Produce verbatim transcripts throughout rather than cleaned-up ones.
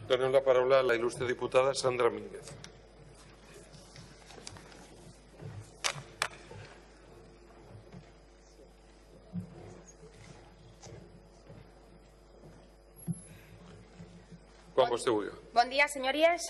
Donem la paraula a la il·lustre diputada Sandra Mínguez. Quan vostè vulgui. Buen día, señorías.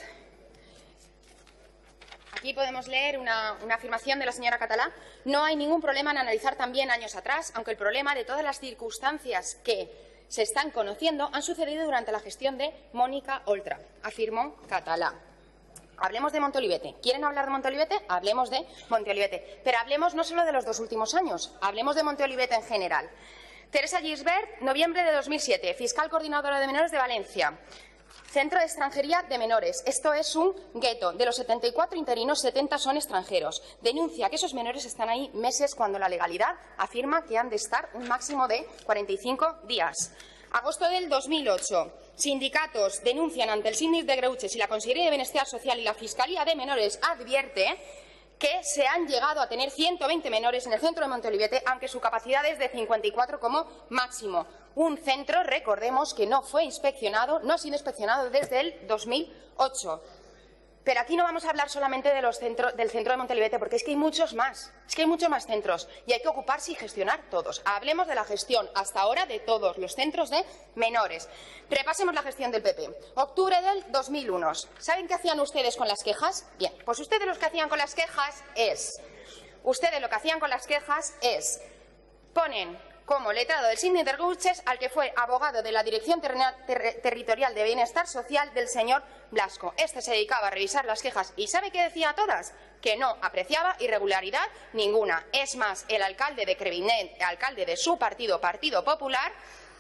Aquí podemos leer una, una afirmación de la señora Catalá. No hay ningún problema en analizar también años atrás, aunque el problema de todas las circunstancias que se están conociendo han sucedido durante la gestión de Mónica Oltra, afirmó Catalá. Hablemos de Montolivete. ¿Quieren hablar de Montolivete? Hablemos de Montolivete. Pero hablemos no solo de los dos últimos años, hablemos de Montolivete en general. Teresa Gisbert, noviembre de dos mil siete, fiscal coordinadora de menores de Valencia. Centro de extranjería de menores. Esto es un gueto. De los setenta y cuatro interinos, setenta son extranjeros. Denuncia que esos menores están ahí meses cuando la legalidad afirma que han de estar un máximo de cuarenta y cinco días. Agosto del dos mil ocho. Sindicatos denuncian ante el Síndic de Greuges y la Consejería de Bienestar Social y la Fiscalía de Menores advierte que se han llegado a tener ciento veinte menores en el centro de Montolivete, aunque su capacidad es de cincuenta y cuatro como máximo. Un centro, recordemos, que no fue inspeccionado, no ha sido inspeccionado desde el dos mil ocho. Pero aquí no vamos a hablar solamente de los centros, del centro de Montolivete, porque es que hay muchos más, es que hay muchos más centros y hay que ocuparse y gestionar todos. Hablemos de la gestión hasta ahora de todos los centros de menores. Repasemos la gestión del P P. Octubre del dos mil uno. ¿Saben qué hacían ustedes con las quejas? Bien, pues ustedes lo que hacían con las quejas es, ustedes lo que hacían con las quejas es, ponen como letrado del Síndic de Greuges al que fue abogado de la Dirección Ter Ter Territorial de Bienestar Social del señor Blasco. Este se dedicaba a revisar las quejas y ¿sabe qué decía a todas? Que no apreciaba irregularidad ninguna. Es más, el alcalde de Crevinet, alcalde de su partido, Partido Popular,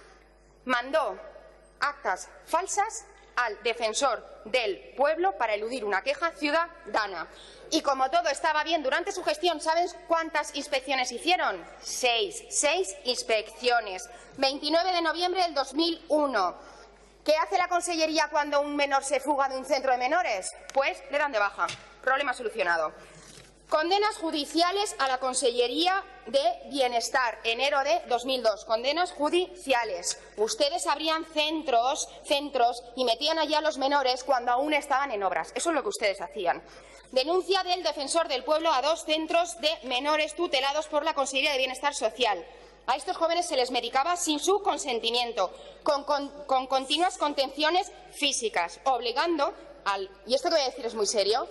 mandó actas falsas al defensor del pueblo para eludir una queja ciudadana. Y como todo estaba bien durante su gestión, ¿saben cuántas inspecciones hicieron? Seis. Seis inspecciones. veintinueve de noviembre del dos mil uno. ¿Qué hace la Consellería cuando un menor se fuga de un centro de menores? Pues le dan de baja. Problema solucionado. Condenas judiciales a la Consellería de Bienestar, enero de dos mil dos. Condenas judiciales. Ustedes abrían centros, centros y metían allí a los menores cuando aún estaban en obras. Eso es lo que ustedes hacían. Denuncia del defensor del pueblo a dos centros de menores tutelados por la Consellería de Bienestar Social. A estos jóvenes se les medicaba sin su consentimiento, con, con, con continuas contenciones físicas, obligando al... Y esto que voy a decir es muy serio.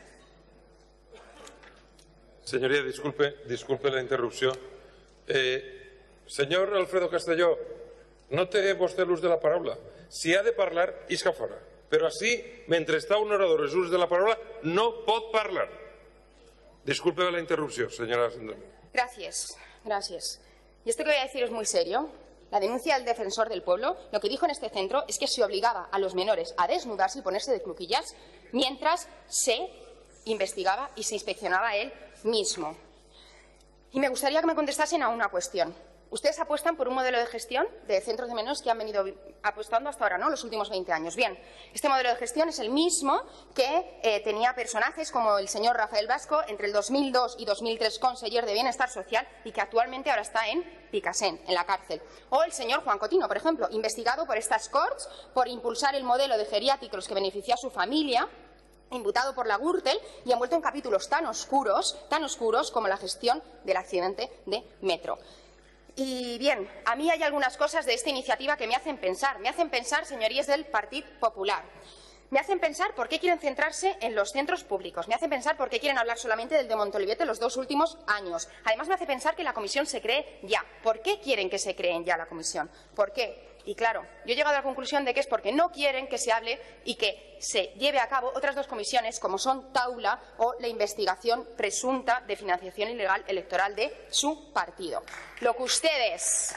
Señoría, disculpe, disculpe la interrupció. Eh, senyor Alfredo Castelló, no té vostè l'ús de la paraula. Si ha de parlar, isca fora. Però així, mentre està un orador en l'ús de la paraula, no pot parlar. Disculpe la interrupció, señora Sandra. Gracias, gracias. Y esto que voy a decir es muy serio. La denuncia del defensor del pueblo, lo que dijo en este centro es que se obligaba a los menores a desnudarse y ponerse de cluquillas mientras se investigaba y se inspeccionaba a él mismo. Y me gustaría que me contestasen a una cuestión. Ustedes apuestan por un modelo de gestión de centros de menores que han venido apostando hasta ahora, ¿no?, los últimos veinte años. Bien, este modelo de gestión es el mismo que eh, tenía personajes como el señor Rafael Blasco entre el dos mil dos y dos mil tres, conseller de Bienestar Social, y que actualmente ahora está en Picassent, en la cárcel. O el señor Juan Cotino, por ejemplo, investigado por estas Corts por impulsar el modelo de geriátricos que benefició a su familia, imputado por la Gürtel y envuelto en capítulos tan oscuros, tan oscuros como la gestión del accidente de metro. Y bien, a mí hay algunas cosas de esta iniciativa que me hacen pensar, me hacen pensar, señorías del Partido Popular. Me hacen pensar por qué quieren centrarse en los centros públicos, me hacen pensar por qué quieren hablar solamente del de Montolivete los dos últimos años. Además, me hace pensar que la comisión se cree ya. ¿Por qué quieren que se creen ya la comisión? ¿Por qué? Y claro, yo he llegado a la conclusión de que es porque no quieren que se hable y que se lleve a cabo otras dos comisiones, como son Taula o la investigación presunta de financiación ilegal electoral de su partido. Lo que ustedes,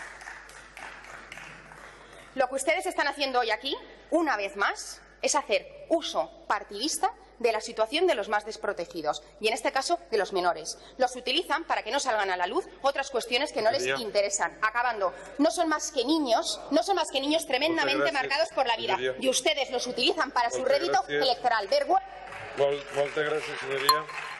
lo que ustedes están haciendo hoy aquí, una vez más, es hacer uso partidista de la situación de los más desprotegidos, y en este caso de los menores. Los utilizan para que no salgan a la luz otras cuestiones que no les interesan. Acabando, no son más que niños, no son más que niños tremendamente marcados por la vida, y ustedes los utilizan para su rédito electoral. Vergüenza. Moltes gràcies, señoría.